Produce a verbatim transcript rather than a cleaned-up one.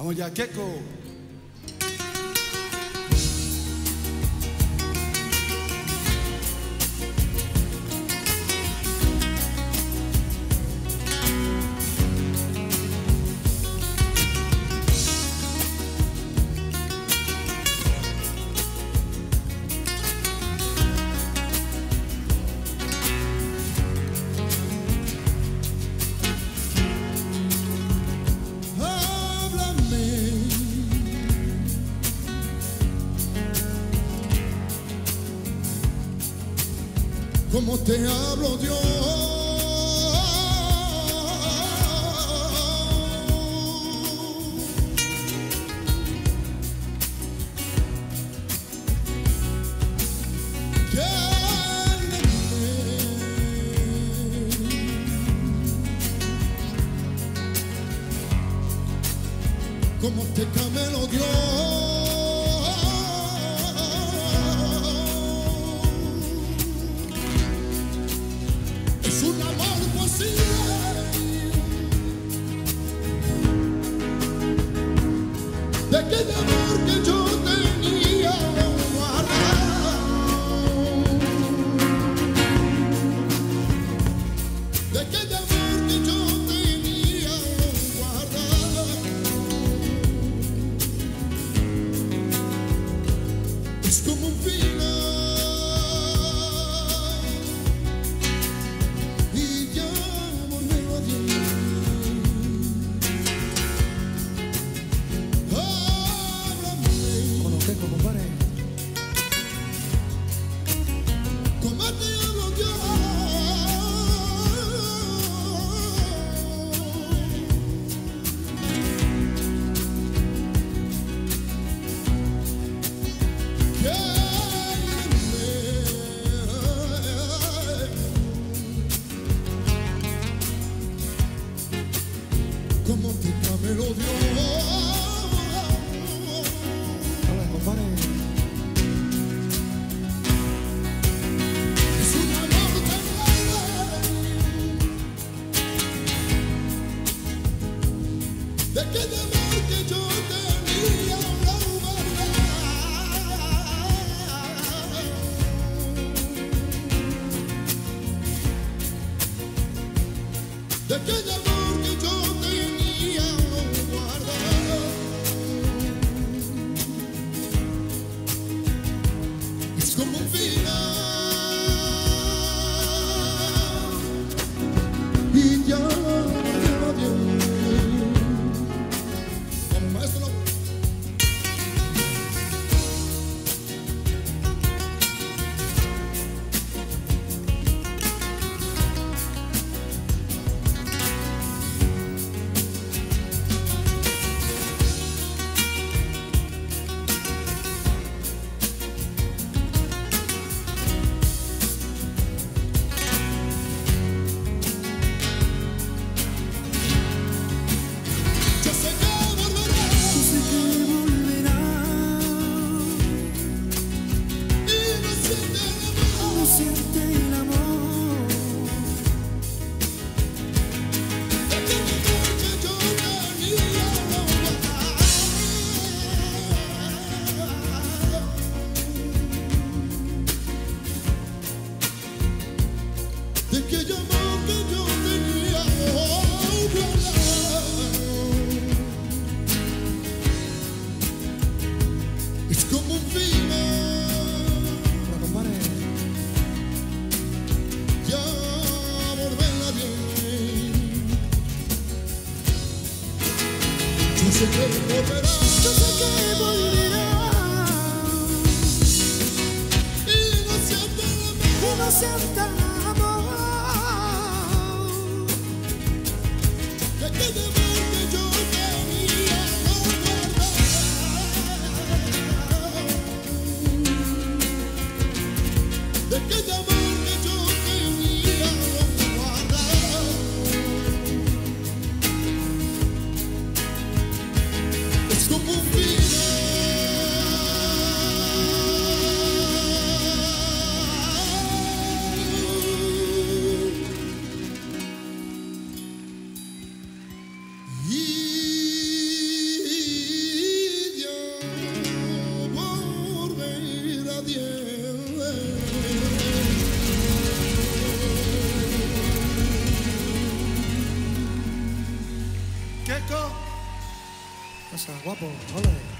Vamos ya, Keko. Como te hablo, Dios, como te camelo, Dios. De aquel amor que yo tenía guardado, de aquel amor que yo tenía guardado, es como un final y ya volvió a Dios. Como te camelo, Dios. Hola, compadre. Es un amor tan grande, de aquel amor que yo tenía guardado, de aquel amor que yo tenía guardado, es como un final y ya no Dios. Vamos, maestro. De aquel amor que yo tenía guardado, es como un final, ya volverá bien. Yo sé que volverá, yo sé que volverá, y no sienta el amor, y no sienta el amor. Guapo, ole.